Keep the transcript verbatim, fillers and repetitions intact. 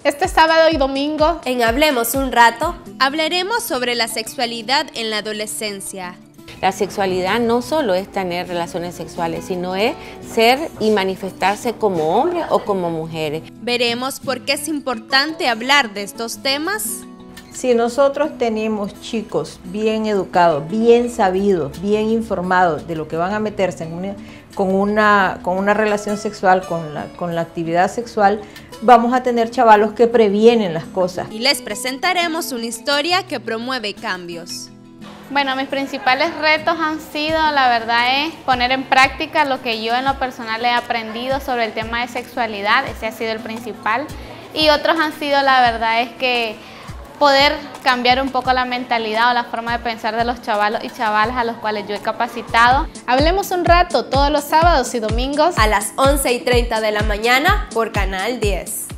Este sábado y domingo, en Hablemos un rato, hablaremos sobre la sexualidad en la adolescencia. La sexualidad no solo es tener relaciones sexuales, sino es ser y manifestarse como hombres o como mujeres. Veremos por qué es importante hablar de estos temas. Si nosotros tenemos chicos bien educados, bien sabidos, bien informados de lo que van a meterse en una, con, una, con una relación sexual, con la, con la actividad sexual, vamos a tener chavalos que previenen las cosas. Y les presentaremos una historia que promueve cambios. Bueno, mis principales retos han sido, la verdad, es poner en práctica lo que yo en lo personal he aprendido sobre el tema de sexualidad. Ese ha sido el principal. Y otros han sido, la verdad, es que poder cambiar un poco la mentalidad o la forma de pensar de los chavalos y chavalas a los cuales yo he capacitado. Hablemos un rato todos los sábados y domingos a las once y treinta de la mañana por Canal diez.